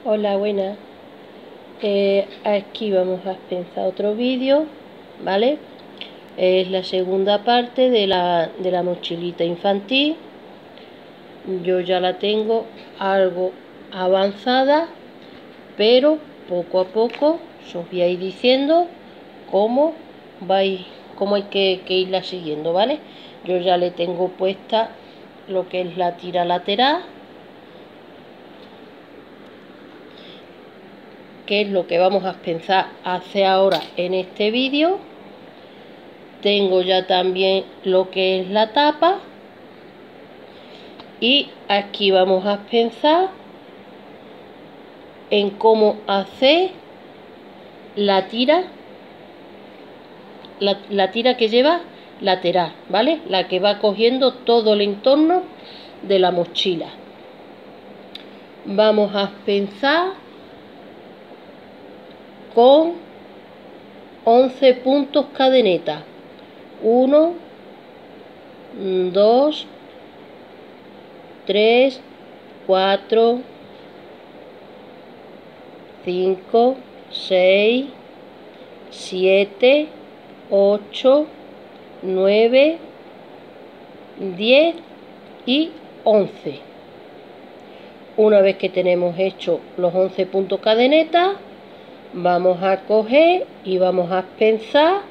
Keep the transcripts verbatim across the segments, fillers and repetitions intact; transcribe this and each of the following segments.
Hola, buenas. Eh, aquí vamos a pensar otro vídeo, ¿vale? Es la segunda parte de la, de la mochilita infantil. Yo ya la tengo algo avanzada, pero poco a poco os voy a ir diciendo cómo vais, cómo hay que, que irla siguiendo, ¿vale? Yo ya le tengo puesta lo que es la tira lateral, que es lo que vamos a pensar hacer ahora en este vídeo. Tengo ya también lo que es la tapa y aquí vamos a pensar en cómo hacer la tira la, la tira que lleva lateral, ¿vale? La que va cogiendo todo el entorno de la mochila. Vamos a pensar con once puntos cadeneta. uno, dos, tres, cuatro, cinco, seis, siete, ocho, nueve, diez y once. Una vez que tenemos hecho los once puntos cadeneta, vamos a coger y vamos a pensar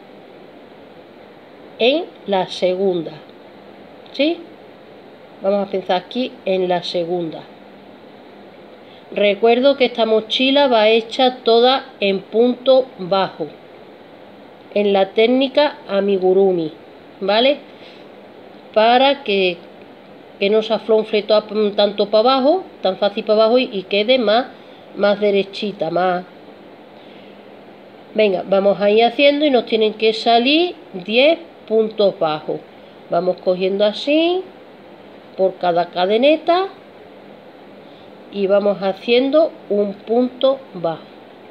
en la segunda, ¿sí? Vamos a pensar aquí en la segunda. Recuerdo que esta mochila va hecha toda en punto bajo, en la técnica amigurumi, ¿vale? Para que, que no se aflonfle tanto para abajo, tan fácil para abajo y, y quede más, más derechita, más. Venga, vamos a ir haciendo y nos tienen que salir diez puntos bajos. Vamos cogiendo así por cada cadeneta y vamos haciendo un punto bajo.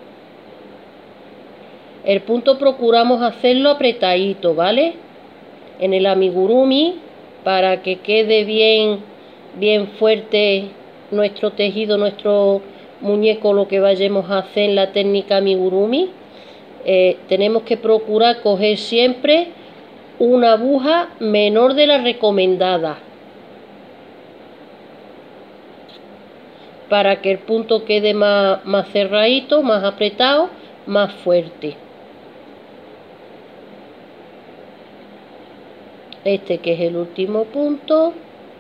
El punto procuramos hacerlo apretadito, ¿vale? En el amigurumi, para que quede bien, bien fuerte nuestro tejido, nuestro muñeco, lo que vayamos a hacer en la técnica amigurumi. Eh, tenemos que procurar coger siempre una aguja menor de la recomendada, para que el punto quede más, más cerradito, más apretado, más fuerte. Este que es el último punto,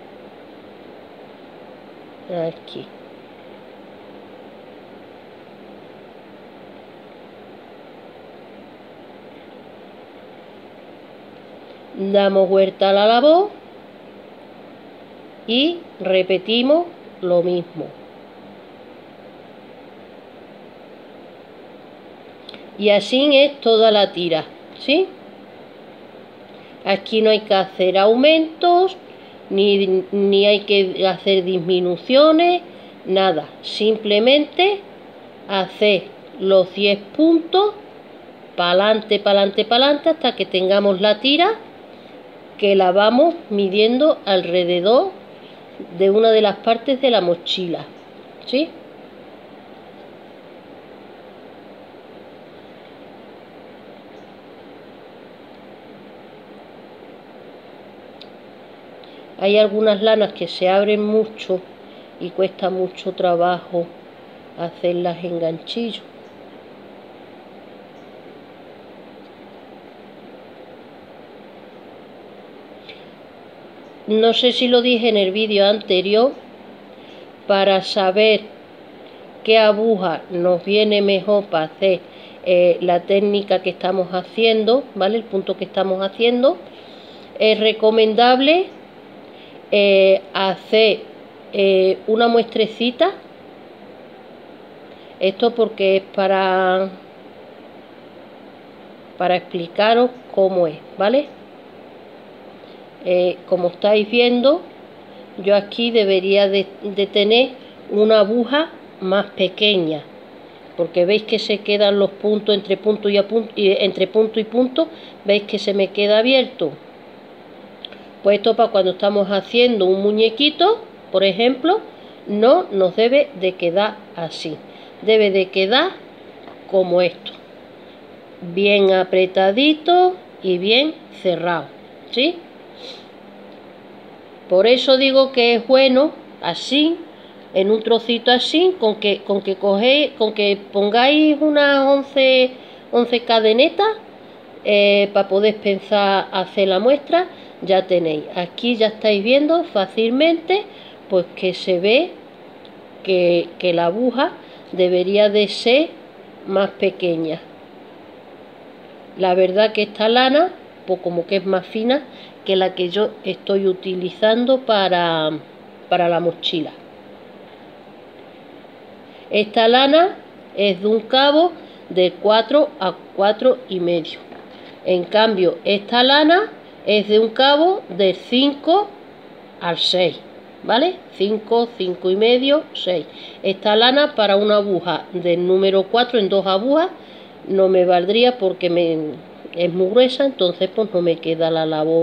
aquí. Damos vuelta a la labor y repetimos lo mismo. Y así es toda la tira, ¿sí? Aquí no hay que hacer aumentos, ni, ni hay que hacer disminuciones, nada. Simplemente hacer los diez puntos, para adelante, para adelante, para adelante, hasta que tengamos la tira, que la vamos midiendo alrededor de una de las partes de la mochila, ¿sí? Hay algunas lanas que se abren mucho y cuesta mucho trabajo hacerlas en ganchillo. No sé si lo dije en el vídeo anterior, para saber qué aguja nos viene mejor para hacer eh, la técnica que estamos haciendo, ¿vale? El punto que estamos haciendo, es recomendable eh, hacer eh, una muestrecita. Esto porque es para, para explicaros cómo es, ¿vale? Eh, como estáis viendo, yo aquí debería de, de tener una aguja más pequeña, porque veis que se quedan los puntos entre punto y, a punto, y entre punto y punto, veis que se me queda abierto. Pues esto para cuando estamos haciendo un muñequito, por ejemplo, no nos debe de quedar así. debe de quedar como esto, bien apretadito y bien cerrado, ¿sí? Por eso digo que es bueno así, en un trocito así, con que, con que cogéis, con que pongáis unas once, once cadenetas eh, para poder pensar hacer la muestra, ya tenéis. Aquí ya estáis viendo fácilmente pues que se ve que, que la aguja debería de ser más pequeña. La verdad que esta lana, pues como que es más fina que la que yo estoy utilizando para, para la mochila. Esta lana es de un cabo de cuatro a cuatro y medio. En cambio, esta lana es de un cabo de cinco al seis, ¿vale? cinco, cinco y medio, seis. Esta lana para una aguja del número cuatro en dos agujas no me valdría porque me, es muy gruesa, entonces pues no me queda la labor.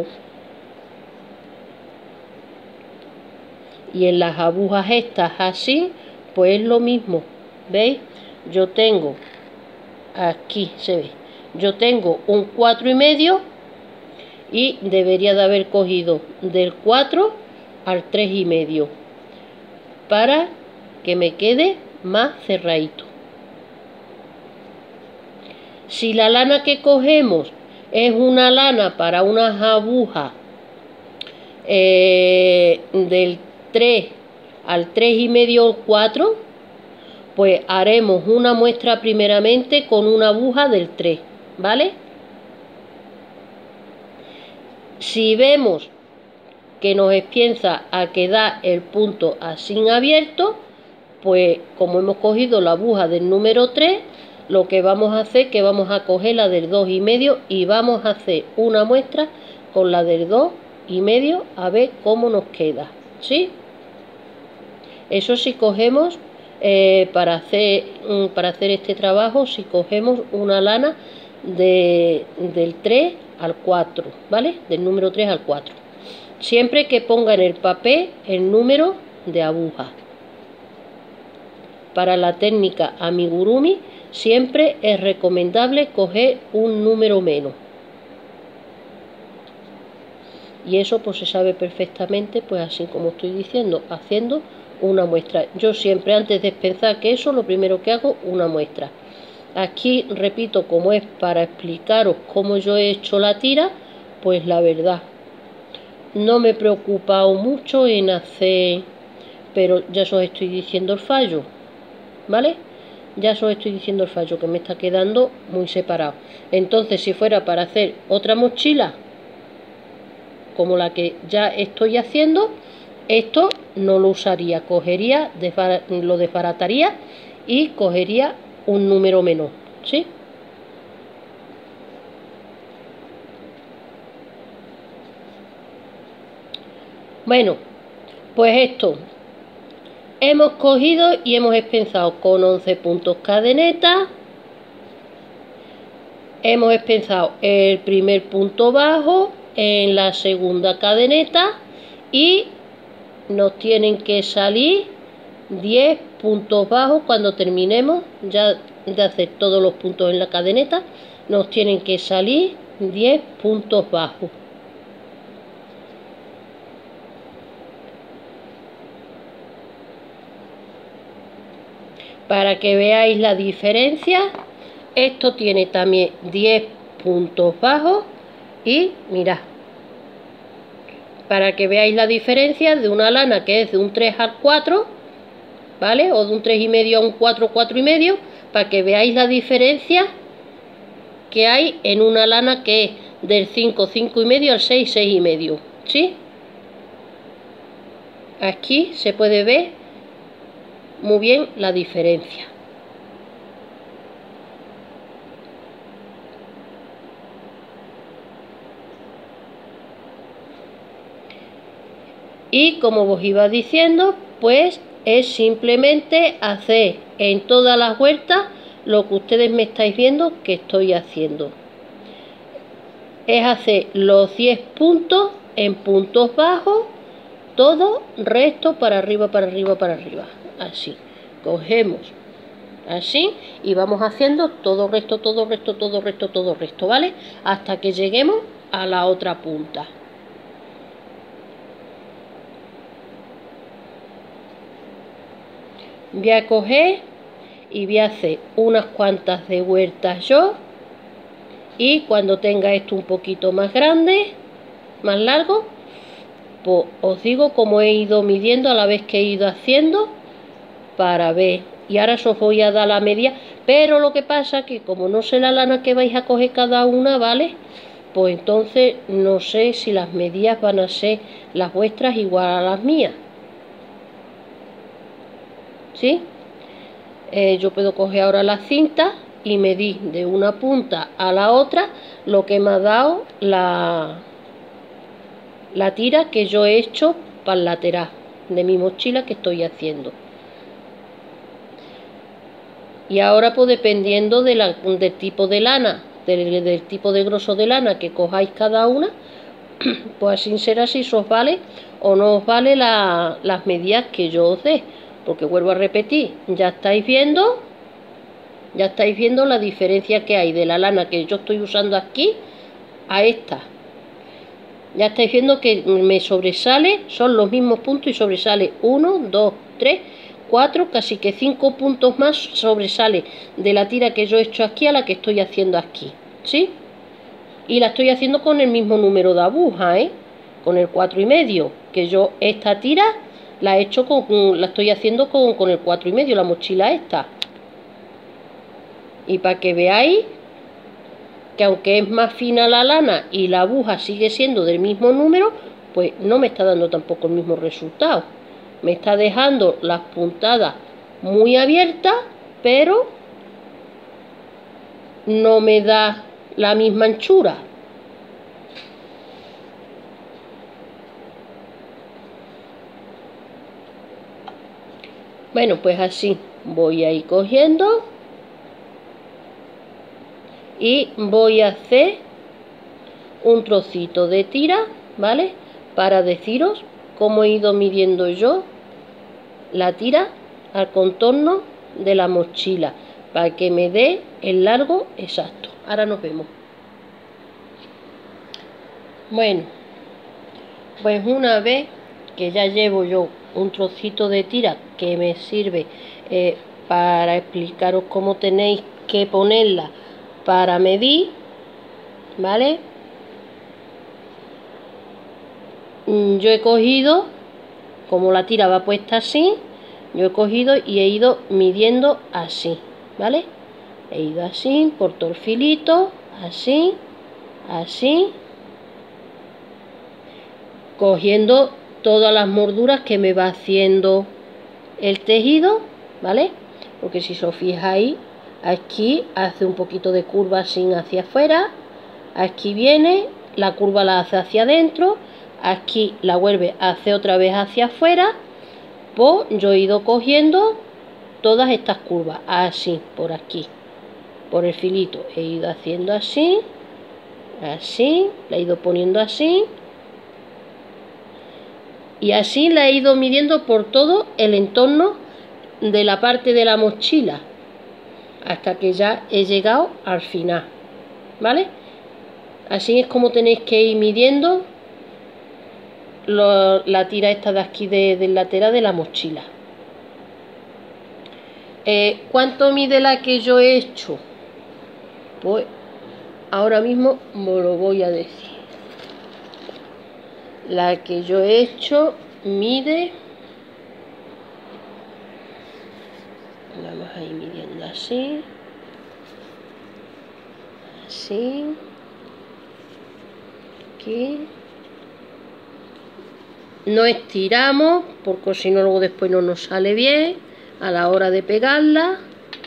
Y en las agujas estas así, pues es lo mismo, ¿veis? Yo tengo, aquí se ve, yo tengo un cuatro y medio y debería de haber cogido del cuatro al tres y medio para que me quede más cerradito. Si la lana que cogemos es una lana para unas agujas eh, del tres al tres y medio o cuatro, pues haremos una muestra primeramente con una aguja del tres, ¿vale? Si vemos que nos empieza a quedar el punto así abierto, pues como hemos cogido la aguja del número tres, lo que vamos a hacer es que vamos a coger la del dos y medio y vamos a hacer una muestra con la del dos y medio a ver cómo nos queda, ¿sí? Eso si cogemos eh, para hacer para hacer este trabajo, si cogemos una lana de, del tres al cuatro, ¿vale? Del número tres al cuatro. Siempre que ponga en el papel el número de aguja. Para la técnica amigurumi siempre es recomendable coger un número menos. Y eso pues se sabe perfectamente, pues así como estoy diciendo, haciendo una muestra. Yo siempre antes de pensar que eso, lo primero que hago, una muestra. Aquí repito, como es para explicaros cómo yo he hecho la tira, pues la verdad no me he preocupado mucho en hacer, pero ya os estoy diciendo el fallo, ¿vale? Ya os estoy diciendo el fallo, que me está quedando muy separado. Entonces, si fuera para hacer otra mochila como la que ya estoy haciendo, esto no lo usaría, cogería, lo desbarataría y cogería un número menor, ¿sí? Bueno, pues esto hemos cogido y hemos espenzado con once puntos cadeneta. Hemos espenzado el primer punto bajo en la segunda cadeneta y nos tienen que salir diez puntos bajos cuando terminemos ya de hacer todos los puntos en la cadeneta. Nos tienen que salir diez puntos bajos. Para que veáis la diferencia, esto tiene también diez puntos bajos y mirad, para que veáis la diferencia de una lana que es de un tres al cuatro, ¿vale? O de un tres y medio a un cuatro, cuatro y medio, para que veáis la diferencia que hay en una lana que es del cinco, cinco y medio al seis, seis y medio, ¿sí? Aquí se puede ver muy bien la diferencia. Y como os iba diciendo, pues es simplemente hacer en todas las vueltas lo que ustedes me estáis viendo que estoy haciendo. Es hacer los diez puntos en puntos bajos, todo recto para arriba, para arriba, para arriba. Así, cogemos así, y vamos haciendo todo recto, todo recto, todo recto, todo recto, ¿vale? Hasta que lleguemos a la otra punta. Voy a coger y voy a hacer unas cuantas de vueltas yo, y cuando tenga esto un poquito más grande, más largo, pues os digo cómo he ido midiendo a la vez que he ido haciendo para ver. Y ahora os voy a dar la media, pero lo que pasa que como no sé la lana que vais a coger cada una, ¿vale? Pues entonces no sé si las medidas van a ser las vuestras igual a las mías, ¿sí? Eh, yo puedo coger ahora la cinta y medir de una punta a la otra lo que me ha dado la, la tira que yo he hecho para el lateral de mi mochila que estoy haciendo. Y ahora pues dependiendo de la, del tipo de lana, del, del tipo de grosor de lana que cojáis cada una, pues así será si os vale o no os vale la, las medidas que yo os dé. Porque vuelvo a repetir, ya estáis viendo, ya estáis viendo la diferencia que hay de la lana que yo estoy usando aquí a esta. Ya estáis viendo que me sobresale, son los mismos puntos y sobresale uno, dos, tres, cuatro, casi que cinco puntos más sobresale de la tira que yo he hecho aquí a la que estoy haciendo aquí, ¿sí? Y la estoy haciendo con el mismo número de agujas, ¿eh? Con el cuatro y medio, que yo esta tira la he hecho con, la estoy haciendo con, con el cuatro y medio, la mochila esta. Y para que veáis que aunque es más fina la lana y la aguja sigue siendo del mismo número, pues no me está dando tampoco el mismo resultado. Me está dejando las puntadas muy abiertas, pero no me da la misma anchura. Bueno, pues así voy a ir cogiendo y voy a hacer un trocito de tira, ¿vale? Para deciros cómo he ido midiendo yo la tira al contorno de la mochila, para que me dé el largo exacto. Ahora nos vemos. Bueno, pues una vez que ya llevo yo un trocito de tira que me sirve eh, para explicaros cómo tenéis que ponerla para medir, ¿vale? Yo he cogido, como la tira va puesta así, yo he cogido y he ido midiendo así, ¿vale? He ido así, por todo el filito, así, así, cogiendo todas las morduras que me va haciendo el tejido, ¿vale? Porque si os fijáis, aquí hace un poquito de curva así hacia afuera, aquí viene, la curva la hace hacia adentro, aquí la vuelve a hacer otra vez hacia afuera. Pues yo he ido cogiendo todas estas curvas, así, por aquí, por el filito, he ido haciendo así, así, la he ido poniendo así, y así la he ido midiendo por todo el entorno de la parte de la mochila, hasta que ya he llegado al final, ¿vale? Así es como tenéis que ir midiendo lo, la tira esta de aquí de, del lateral de la mochila. Eh, ¿Cuánto mide la que yo he hecho? Pues ahora mismo me lo voy a decir. La que yo he hecho mide, vamos a ir midiendo así, así, aquí. No estiramos, porque si no luego después no nos sale bien a la hora de pegarla.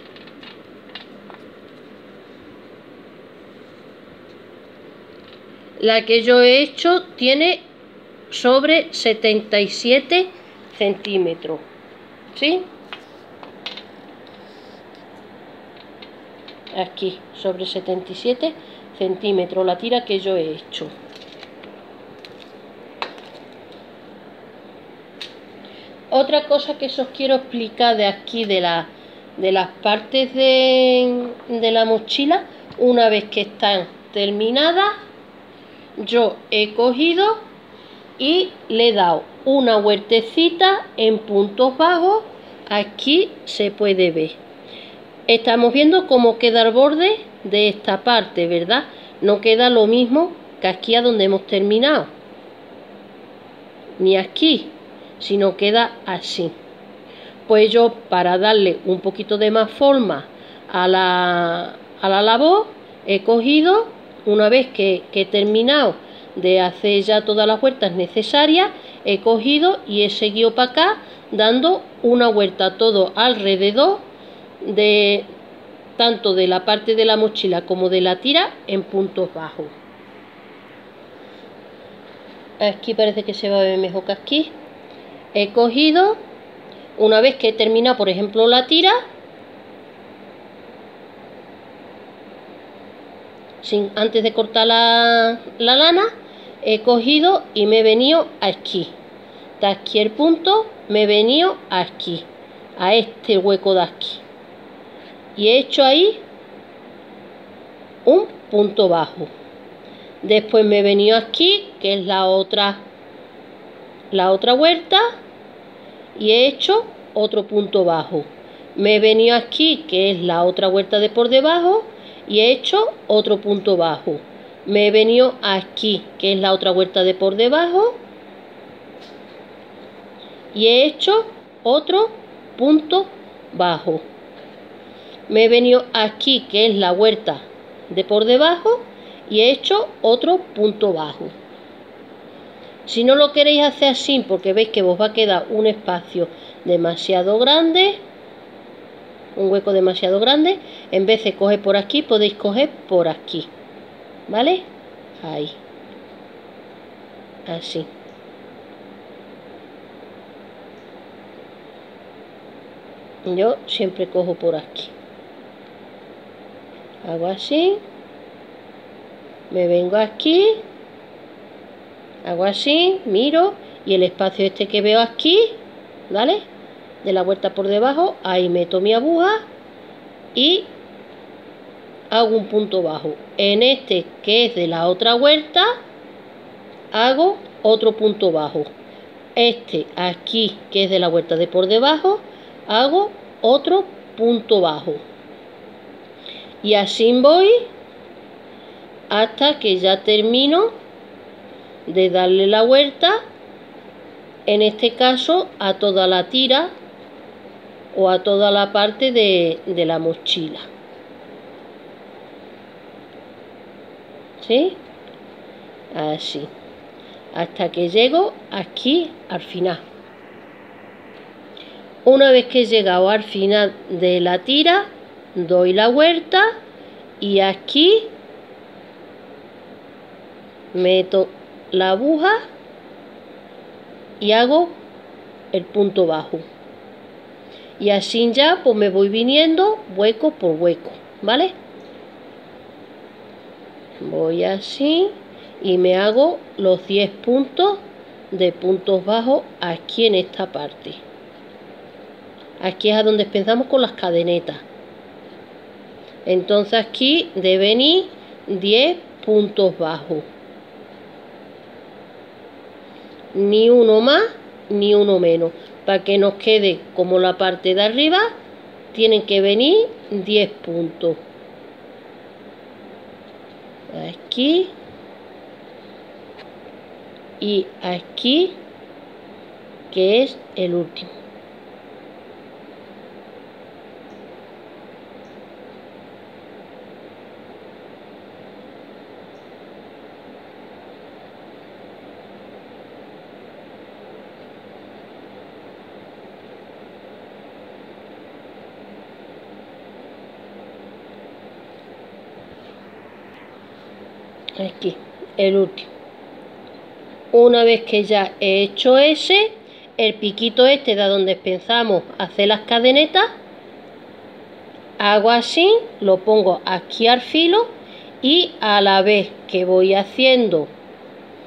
La que yo he hecho tiene sobre setenta y siete centímetros, ¿sí? Aquí, sobre setenta y siete centímetros, la tira que yo he hecho. Otra cosa que os quiero explicar de aquí de la, de las partes de, de la mochila, una vez que están terminadas, yo he cogido y le he dado una vueltecita en puntos bajos. Aquí se puede ver. Estamos viendo cómo queda el borde de esta parte, ¿verdad? No queda lo mismo que aquí a donde hemos terminado, ni aquí, sino queda así. Pues yo, para darle un poquito de más forma a la, a la labor, he cogido, una vez que, que he terminado de hacer ya todas las vueltas necesarias, he cogido y he seguido para acá dando una vuelta todo alrededor de tanto de la parte de la mochila como de la tira en puntos bajos. Aquí parece que se va a ver mejor que aquí. He cogido, una vez que he terminado, por ejemplo, la tira, sin, antes de cortar la, la lana, he cogido y me he venido aquí. De aquí el punto, me he venido aquí, a este hueco de aquí. Y he hecho ahí un punto bajo. Después me he venido aquí, que es la otra, la otra vuelta, y he hecho otro punto bajo. Me he venido aquí, que es la otra vuelta de por debajo, y he hecho otro punto bajo. Me he venido aquí, que es la otra vuelta de por debajo, y he hecho otro punto bajo. Me he venido aquí, que es la vuelta de por debajo, y he hecho otro punto bajo. Si no lo queréis hacer así, porque veis que os va a quedar un espacio demasiado grande, un hueco demasiado grande, en vez de coger por aquí, podéis coger por aquí, ¿vale? Ahí, así. Yo siempre cojo por aquí, hago así, me vengo aquí, hago así, miro, y el espacio este que veo aquí, ¿vale? De la vuelta por debajo, ahí meto mi aguja y hago un punto bajo. En este, que es de la otra vuelta, hago otro punto bajo. Este aquí, que es de la vuelta de por debajo, hago otro punto bajo. Y así voy hasta que ya termino de darle la vuelta, en este caso a toda la tira o a toda la parte de, de la mochila. ¿Sí? Así. Hasta que llego aquí al final. Una vez que he llegado al final de la tira, doy la vuelta y aquí meto la aguja y hago el punto bajo. Y así ya pues me voy viniendo hueco por hueco, ¿vale? Voy así y me hago los diez puntos de puntos bajos aquí en esta parte. Aquí es a donde empezamos con las cadenetas. Entonces aquí deben ir diez puntos bajos. Ni uno más ni uno menos. Para que nos quede como la parte de arriba, tienen que venir diez puntos. Aquí y aquí, que es el último. Aquí, el último. Una vez que ya he hecho ese, el piquito este de donde pensamos hacer las cadenetas, hago así, lo pongo aquí al filo y a la vez que voy haciendo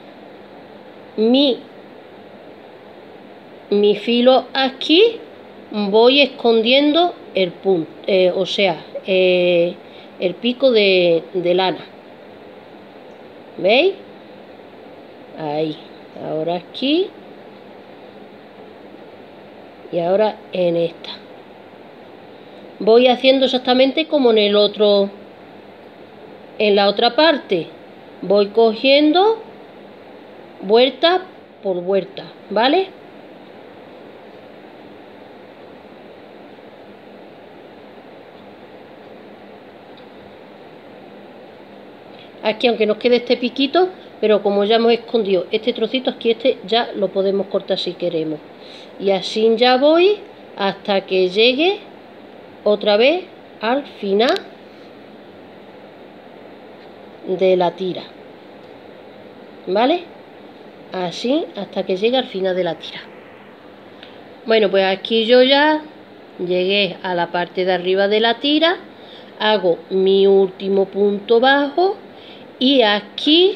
mi, mi filo aquí, voy escondiendo el punto, eh, o sea, eh, el pico de, de lana. ¿Veis? Ahí. Ahora aquí. Y ahora en esta. Voy haciendo exactamente como en el otro, en la otra parte. Voy cogiendo vuelta por vuelta, ¿vale? Aquí, aunque nos quede este piquito, pero como ya hemos escondido este trocito, aquí este ya lo podemos cortar si queremos. Y así ya voy hasta que llegue otra vez al final de la tira, ¿vale? Así hasta que llegue al final de la tira. Bueno, pues aquí yo ya llegué a la parte de arriba de la tira, hago mi último punto bajo y aquí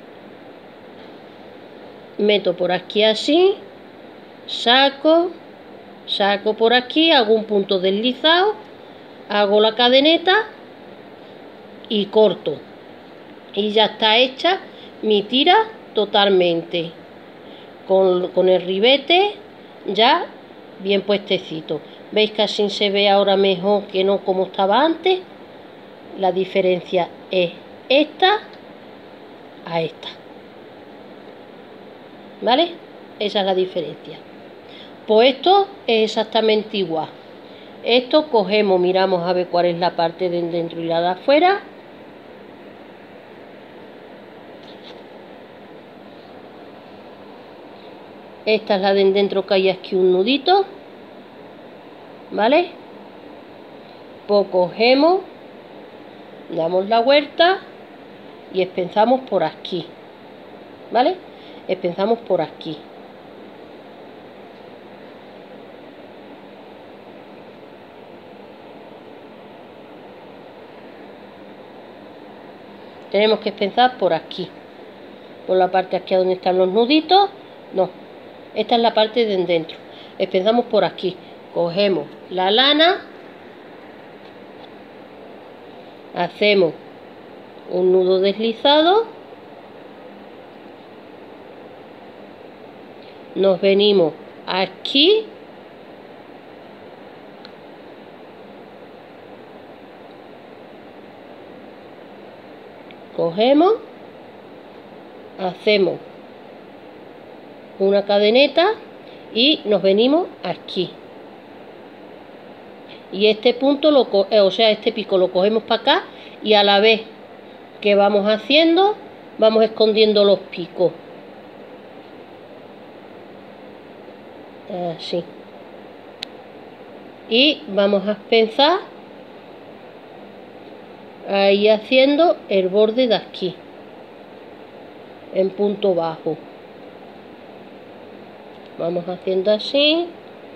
meto por aquí así, saco, saco por aquí, hago un punto deslizado, hago la cadeneta y corto. Y ya está hecha mi tira totalmente. Con, con el ribete ya bien puestecito. ¿Veis que así se ve ahora mejor que no como estaba antes? La diferencia es esta a esta. ¿Vale? Esa es la diferencia. Pues esto es exactamente igual. Esto cogemos, miramos a ver cuál es la parte de dentro y la de afuera. Esta es la de dentro, que hay aquí un nudito, ¿vale? Pues cogemos, damos la vuelta y espenzamos por aquí, ¿vale? Espenzamos por aquí. Tenemos que espenzar por aquí, por la parte aquí donde están los nuditos. No, esta es la parte de dentro. Empezamos por aquí. Cogemos la lana, hacemos un nudo deslizado, nos venimos aquí, cogemos, hacemos una cadeneta y nos venimos aquí. Y este punto, lo o sea, este pico lo cogemos para acá y a la vez que vamos haciendo, vamos escondiendo los picos. Así. Y vamos a pensar ahí haciendo el borde de aquí, en punto bajo. Vamos haciendo así.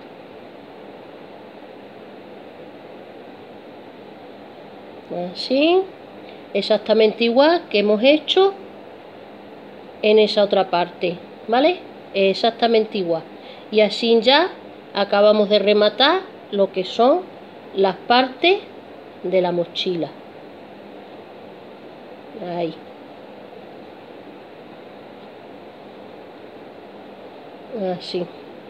Así. Exactamente igual que hemos hecho en esa otra parte, ¿vale? Exactamente igual. Y así ya acabamos de rematar lo que son las partes de la mochila. Ahí. Así.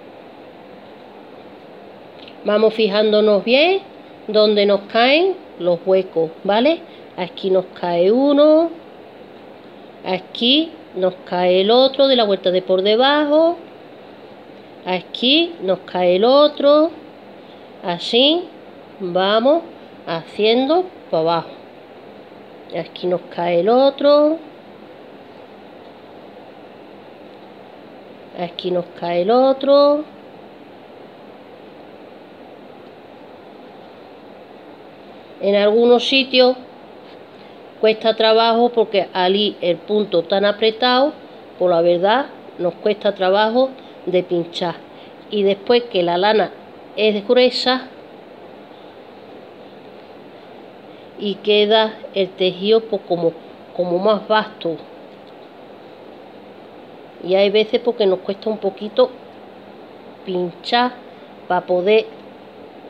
Vamos fijándonos bien donde nos caen los huecos, ¿vale? Aquí nos cae uno, aquí nos cae el otro de la vuelta de por debajo, aquí nos cae el otro, así vamos haciendo para abajo. Aquí nos cae el otro, aquí nos cae el otro. En algunos sitios cuesta trabajo porque al ir el punto tan apretado, por la verdad nos cuesta trabajo de pinchar. Y después que la lana es gruesa y queda el tejido pues como, como más vasto. Y hay veces porque nos cuesta un poquito pinchar para poder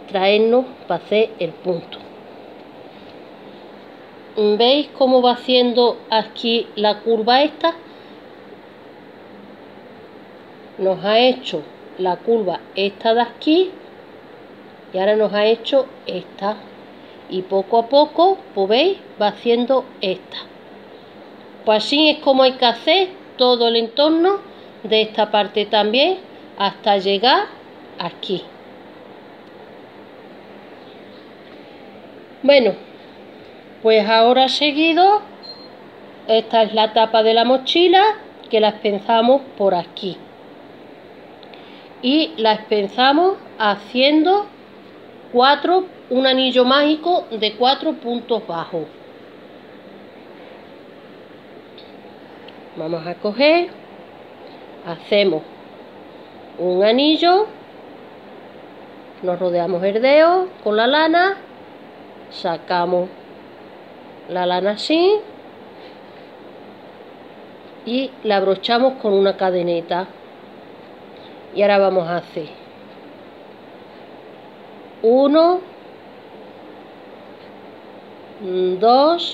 traernos para hacer el punto. ¿Veis cómo va haciendo aquí la curva esta? Nos ha hecho la curva esta de aquí y ahora nos ha hecho esta. Y poco a poco, pues veis, va haciendo esta. Pues así es como hay que hacer todo el entorno de esta parte también hasta llegar aquí. Bueno, pues ahora seguido, esta es la tapa de la mochila que la espenzamos por aquí. Y la espenzamos haciendo cuatro, un anillo mágico de cuatro puntos bajos. Vamos a coger, hacemos un anillo, nos rodeamos el dedo con la lana, sacamos la lana así y la abrochamos con una cadeneta. Y ahora vamos a hacer uno, dos,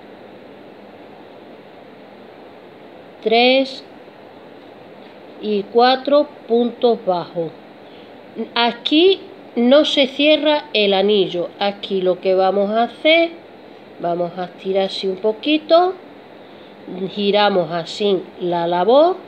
tres y cuatro puntos bajos. Aquí no se cierra el anillo. Aquí lo que vamos a hacer, vamos a estirar así un poquito, giramos así la labor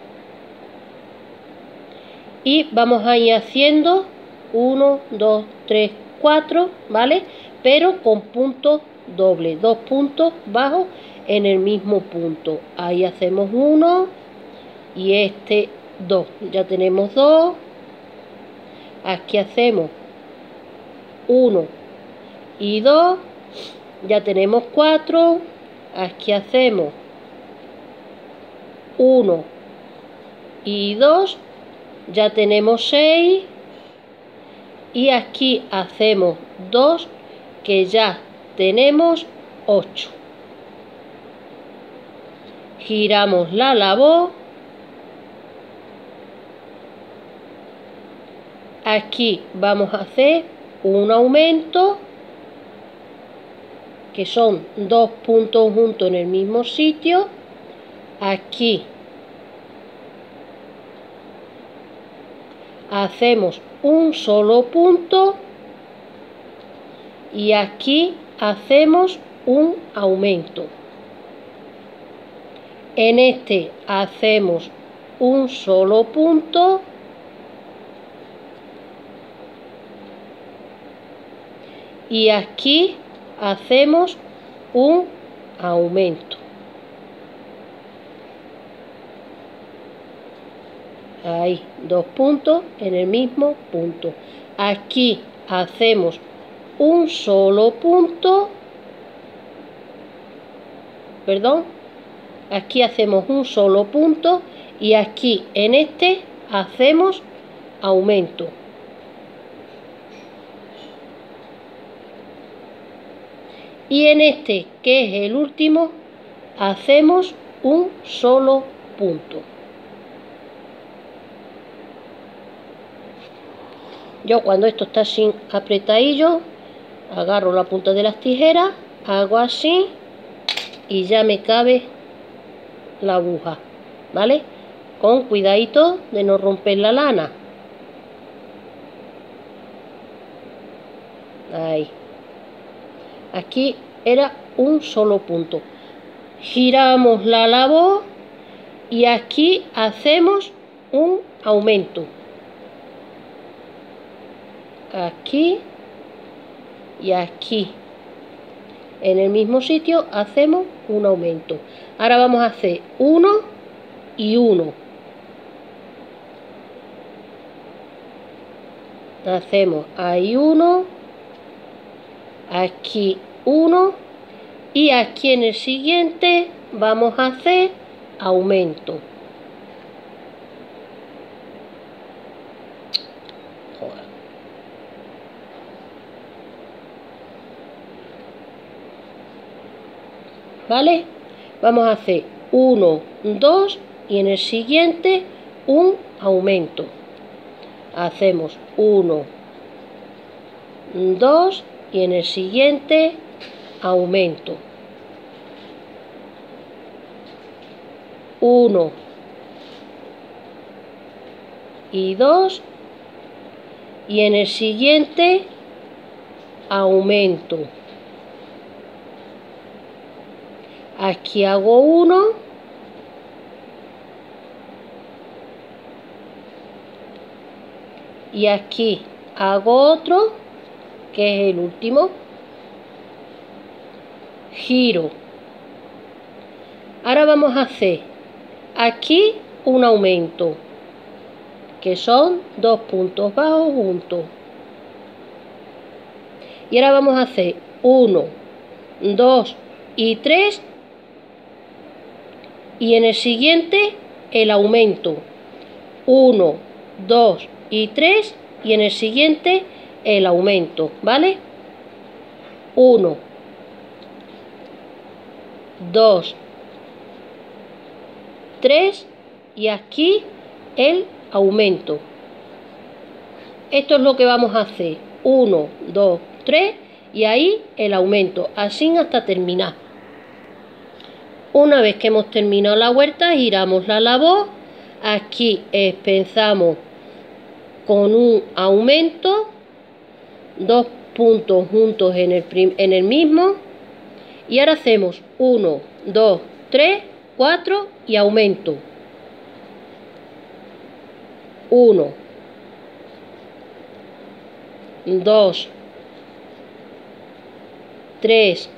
y vamos a ir haciendo uno, dos, tres, cuatro, ¿vale? Pero con puntos dobles, dos puntos bajos en el mismo punto. Ahí hacemos uno y este dos. Ya tenemos dos. Aquí hacemos uno y dos. Ya tenemos cuatro. Aquí hacemos uno y dos. Ya tenemos seis. Y aquí hacemos dos, que ya tenemos ocho. Giramos la labor. Aquí vamos a hacer un aumento, que son dos puntos juntos en el mismo sitio. Aquí hacemos un solo punto y aquí hacemos un aumento. En este hacemos un solo punto y aquí hacemos un aumento. Ahí, dos puntos en el mismo punto. Aquí hacemos un solo punto. Perdón. Aquí hacemos un solo punto y aquí en este hacemos aumento. Y en este, que es el último, hacemos un solo punto. Yo cuando esto está sin apretadillo, agarro la punta de las tijeras, hago así y ya me cabe la aguja, ¿vale? Con cuidadito de no romper la lana. Ahí. Aquí era un solo punto. Giramos la labor y aquí hacemos un aumento. Aquí y aquí. En el mismo sitio hacemos un aumento. Ahora vamos a hacer uno y uno. Hacemos ahí uno, aquí uno y aquí en el siguiente vamos a hacer aumento. ¿Vale? Vamos a hacer uno, dos y en el siguiente un aumento. Hacemos uno dos y en el siguiente aumento. uno y dos y en el siguiente aumento. Aquí hago uno y aquí hago otro, que es el último, giro. Ahora vamos a hacer aquí un aumento, que son dos puntos bajos juntos. Y ahora vamos a hacer uno, dos y tres y en el siguiente el aumento. uno, dos y tres y en el siguiente el aumento, ¿vale? uno, dos, tres y aquí el aumento. Esto es lo que vamos a hacer. uno, dos, tres y ahí el aumento, así hasta terminar. Una vez que hemos terminado la vuelta, giramos la labor. Aquí empezamos con un aumento, dos puntos juntos en el, prim en el mismo. Y ahora hacemos uno, dos, tres, cuatro y aumento. uno, dos, tres,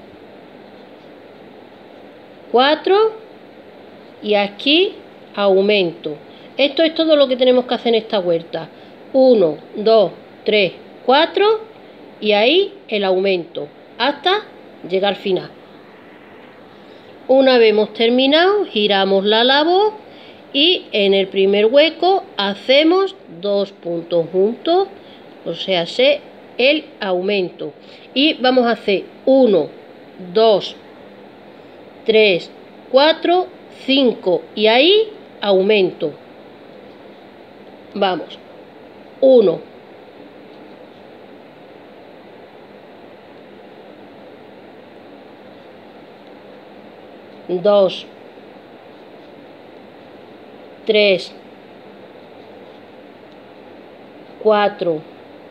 cuatro y aquí aumento. Esto es todo lo que tenemos que hacer en esta vuelta. uno, dos, tres, cuatro y ahí el aumento hasta llegar al final. Una vez hemos terminado, giramos la labor y en el primer hueco hacemos dos puntos juntos, o sea, se el aumento. Y vamos a hacer uno, dos, tres, cuatro, cinco y ahí aumento. Vamos. uno, dos, tres, cuatro,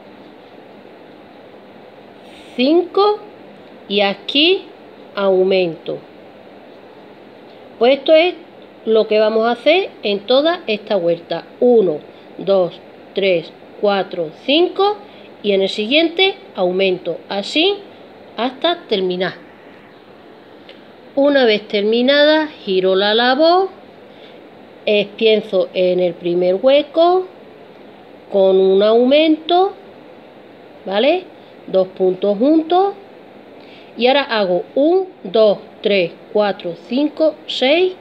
cinco y aquí aumento. Pues esto es lo que vamos a hacer en toda esta vuelta. uno, dos, tres, cuatro, cinco y en el siguiente aumento. Así hasta terminar. Una vez terminada, giro la labor, pienso en el primer hueco con un aumento, ¿vale? Dos puntos juntos. Y ahora hago uno, dos, tres, cuatro, cinco, seis,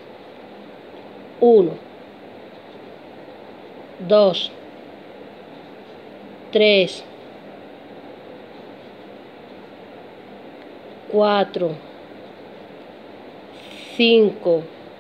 uno, dos, tres, cuatro, cinco,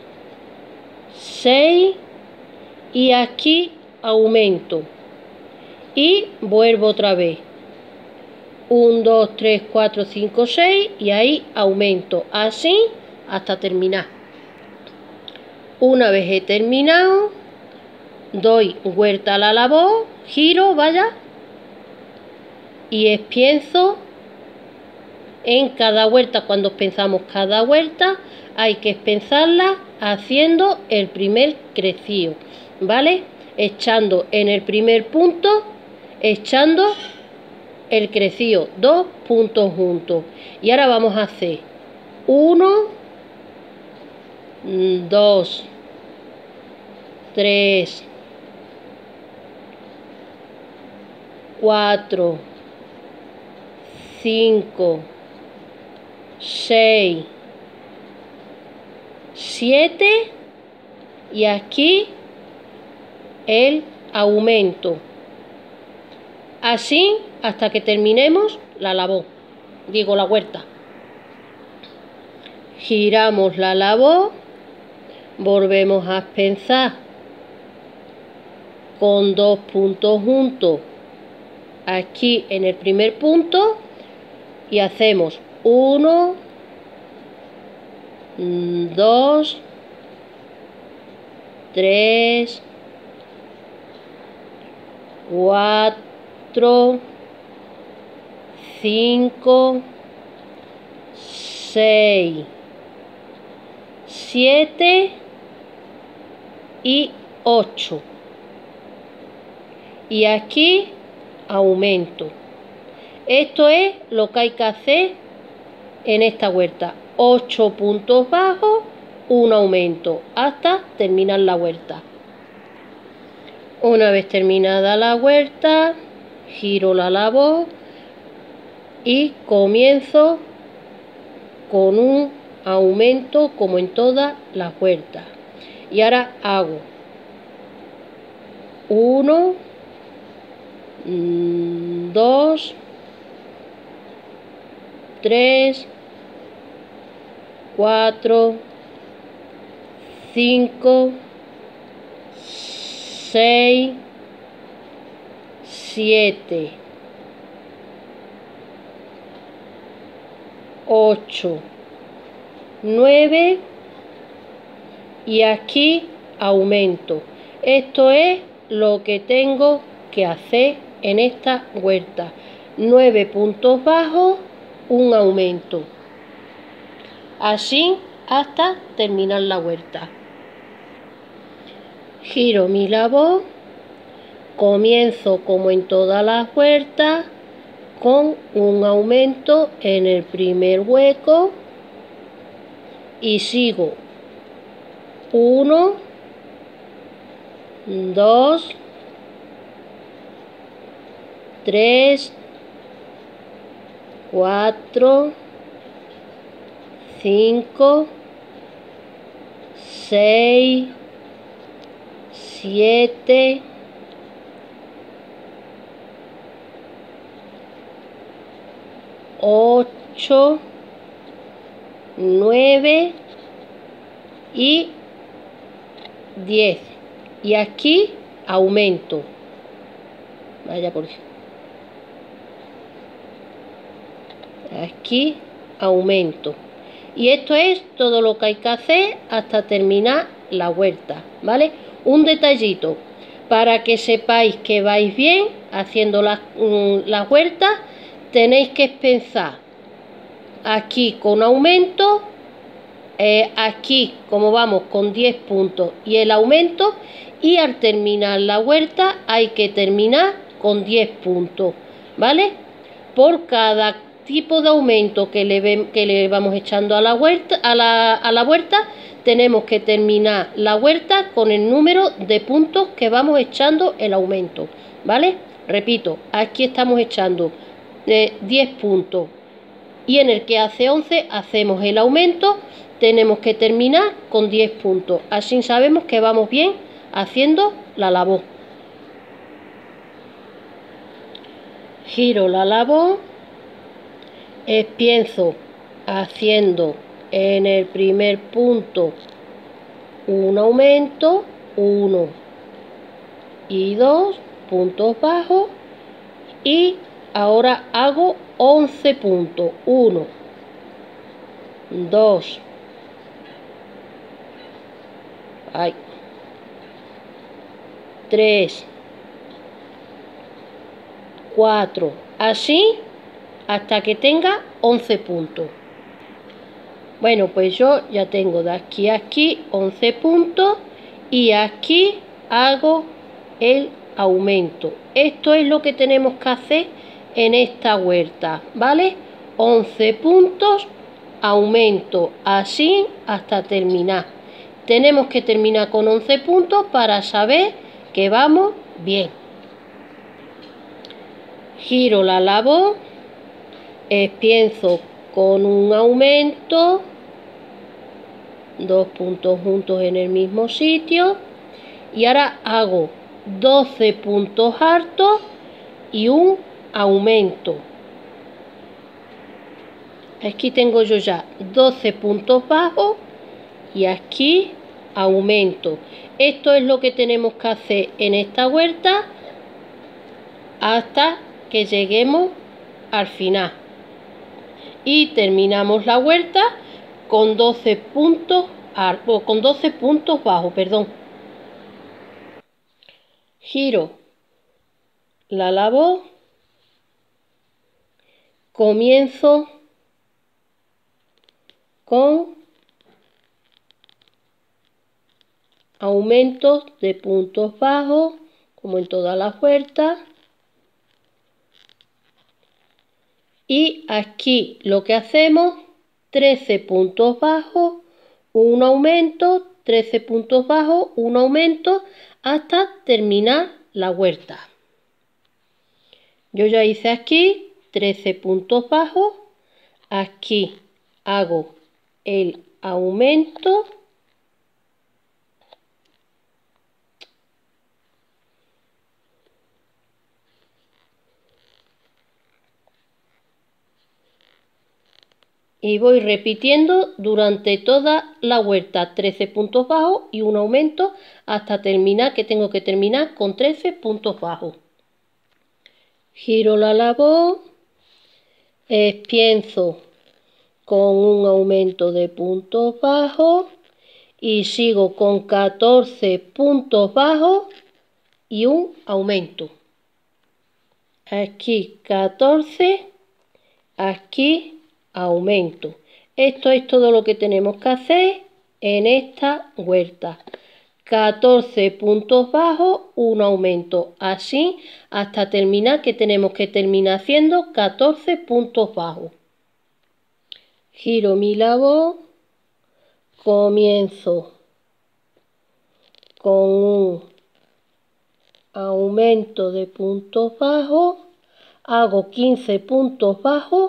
seis y aquí aumento. Y vuelvo otra vez. uno, dos, tres, cuatro, cinco, seis y ahí aumento, así hasta terminar. Una vez he terminado, doy vuelta a la labor, giro, vaya, y espienzo en cada vuelta. Cuando pensamos cada vuelta, hay que pensarla haciendo el primer crecido, ¿vale? Echando en el primer punto, echando el crecido, dos puntos juntos. Y ahora vamos a hacer uno, dos, tres, cuatro, cinco, seis, siete y aquí el aumento. Así hasta que terminemos la labor, digo la vuelta. Giramos la labor, volvemos a pensar con dos puntos juntos aquí en el primer punto y hacemos uno, dos, tres, cuatro, cinco, seis, siete y ocho. Y aquí aumento. Esto es lo que hay que hacer en esta huerta. ocho puntos bajos, un aumento hasta terminar la huerta. Una vez terminada la huerta, giro la labor y comienzo con un aumento como en todas las huertas. Y ahora hago uno, dos, tres, cuatro, cinco, seis, siete, ocho, nueve y aquí aumento. Esto es lo que tengo que hacer en esta huerta. nueve puntos bajos, un aumento. Así hasta terminar la huerta. Giro mi labor, comienzo como en todas las huertas con un aumento en el primer hueco y sigo uno, dos, tres, cuatro, cinco, seis, siete, ocho, nueve y diez. Y aquí aumento. Vaya por aquí aumento. Y esto es todo lo que hay que hacer hasta terminar la huerta, ¿vale? Un detallito, para que sepáis que vais bien haciendo la, la huerta, tenéis que pensar aquí con aumento, eh, aquí como vamos con diez puntos y el aumento, y al terminar la huerta hay que terminar con diez puntos, ¿vale? Por cada tipo de aumento que le, ve, que le vamos echando a la huerta, a la, a la huerta, tenemos que terminar la huerta con el número de puntos que vamos echando el aumento, ¿vale? Repito, aquí estamos echando eh, diez puntos y en el que hace once hacemos el aumento, tenemos que terminar con diez puntos. Así sabemos que vamos bien haciendo la labor. Giro la labor, empiezo haciendo en el primer punto un aumento, uno y dos puntos bajos, y ahora hago once puntos, uno, dos, ay, tres, cuatro, así hasta que tenga once puntos. Bueno, pues yo ya tengo de aquí a aquí once puntos y aquí hago el aumento. Esto es lo que tenemos que hacer en esta huerta, ¿vale? once puntos, aumento, así hasta terminar. Tenemos que terminar con once puntos para saber que vamos bien. Giro la labor, empiezo con un aumento, dos puntos juntos en el mismo sitio, y ahora hago doce puntos altos y un aumento. Aquí tengo yo ya doce puntos bajos y aquí aumento. Esto es lo que tenemos que hacer en esta huerta hasta que lleguemos al final. Y terminamos la vuelta con doce puntos, o con doce puntos bajos, perdón. Giro la labor, comienzo con aumentos de puntos bajos, como en todas las vueltas. Y aquí lo que hacemos, trece puntos bajos, un aumento, trece puntos bajos, un aumento, hasta terminar la vuelta. Yo ya hice aquí trece puntos bajos, aquí hago el aumento, y voy repitiendo durante toda la vuelta trece puntos bajos y un aumento hasta terminar, que tengo que terminar con trece puntos bajos. Giro la labor, espienzo con un aumento de puntos bajos y sigo con catorce puntos bajos y un aumento. Aquí catorce, aquí aumento. Esto es todo lo que tenemos que hacer en esta vuelta. catorce puntos bajos, un aumento. Así hasta terminar, que tenemos que terminar haciendo catorce puntos bajos. Giro mi labor, comienzo con un aumento de puntos bajos, hago quince puntos bajos,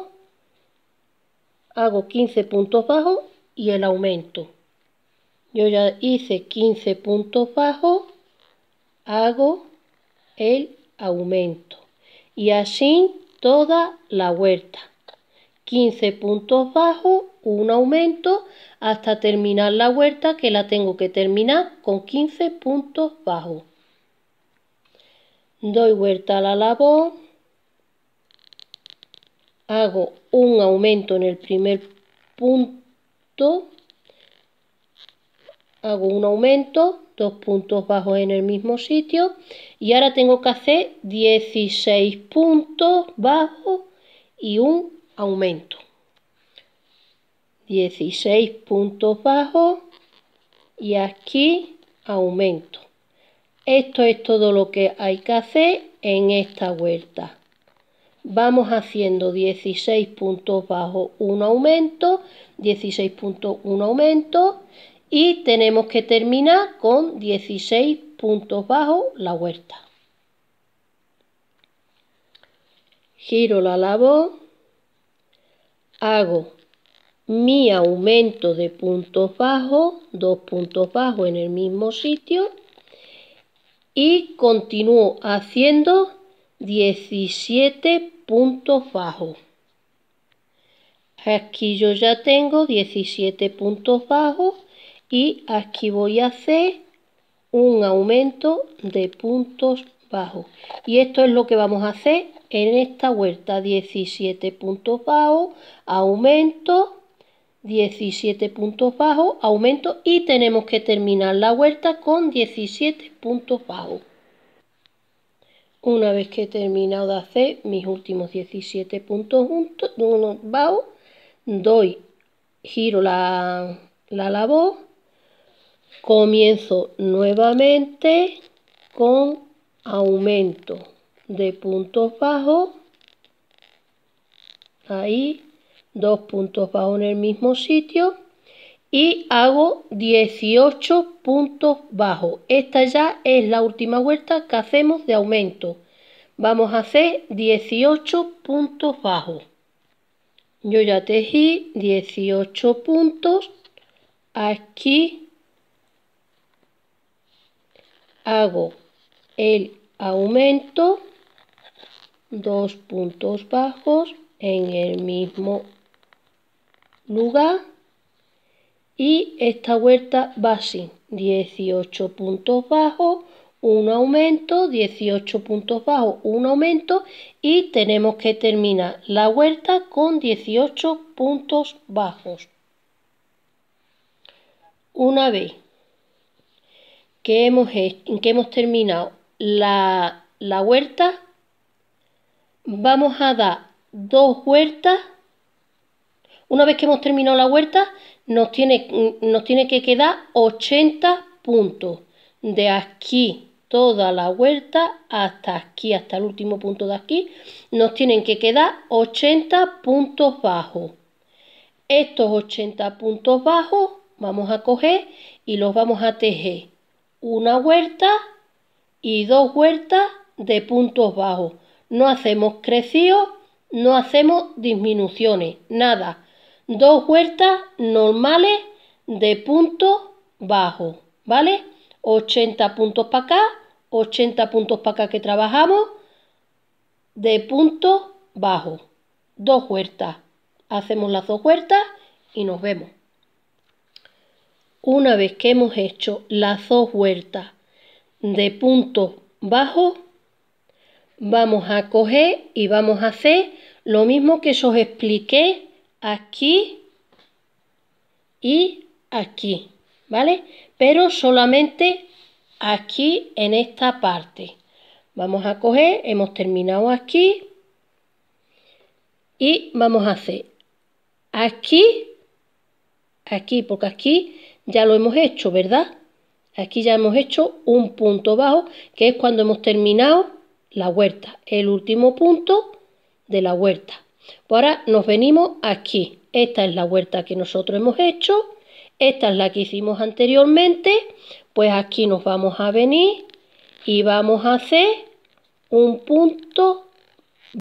hago quince puntos bajos y el aumento. Yo ya hice quince puntos bajos, hago el aumento. Y así toda la vuelta. quince puntos bajos, un aumento, hasta terminar la vuelta, que la tengo que terminar con quince puntos bajos. Doy vuelta a la labor, hago un aumento en el primer punto, hago un aumento, dos puntos bajos en el mismo sitio, y ahora tengo que hacer dieciséis puntos bajos y un aumento. dieciséis puntos bajos y aquí aumento. Esto es todo lo que hay que hacer en esta vuelta. Vamos haciendo dieciséis puntos bajos, un aumento, dieciséis puntos, un aumento, y tenemos que terminar con dieciséis puntos bajos la vuelta. Giro la labor, hago mi aumento de puntos bajos, dos puntos bajos en el mismo sitio, y continúo haciendo diecisiete puntos bajos. Aquí yo ya tengo diecisiete puntos bajos y aquí voy a hacer un aumento de puntos bajos. Y esto es lo que vamos a hacer en esta vuelta: diecisiete puntos bajos, aumento, diecisiete puntos bajos, aumento, y tenemos que terminar la vuelta con diecisiete puntos bajos. Una vez que he terminado de hacer mis últimos diecisiete puntos juntos, bajos, doy, giro la, la labor, comienzo nuevamente con aumento de puntos bajos, ahí, dos puntos bajos en el mismo sitio, y hago dieciocho puntos bajos. Esta ya es la última vuelta que hacemos de aumento. Vamos a hacer dieciocho puntos bajos. Yo ya tejí dieciocho puntos. Aquí hago el aumento, dos puntos bajos en el mismo lugar. Y esta vuelta va así: dieciocho puntos bajos, un aumento, dieciocho puntos bajos, un aumento, y tenemos que terminar la huerta con dieciocho puntos bajos. Una vez que hemos, hecho, que hemos terminado la, la huerta, vamos a dar dos huertas. Una vez que hemos terminado la huerta, nos tiene, nos tiene que quedar ochenta puntos. De aquí, toda la huerta, hasta aquí, hasta el último punto de aquí, nos tienen que quedar ochenta puntos bajos. Estos ochenta puntos bajos vamos a coger y los vamos a tejer una huerta y dos huertas de puntos bajos. No hacemos crecidos, no hacemos disminuciones, nada. Dos huertas normales de puntos bajos, ¿vale? ochenta puntos para acá, ochenta puntos para acá que trabajamos de puntos bajos. Dos huertas. Hacemos las dos huertas y nos vemos. Una vez que hemos hecho las dos huertas de puntos bajos, vamos a coger y vamos a hacer lo mismo que os expliqué aquí y aquí, ¿vale? Pero solamente aquí en esta parte. Vamos a coger, hemos terminado aquí y vamos a hacer aquí, aquí, porque aquí ya lo hemos hecho, ¿verdad? Aquí ya hemos hecho un punto bajo, que es cuando hemos terminado la huerta, el último punto de la huerta. Pues ahora nos venimos aquí. Esta es la huerta que nosotros hemos hecho, esta es la que hicimos anteriormente. Pues aquí nos vamos a venir y vamos a hacer un punto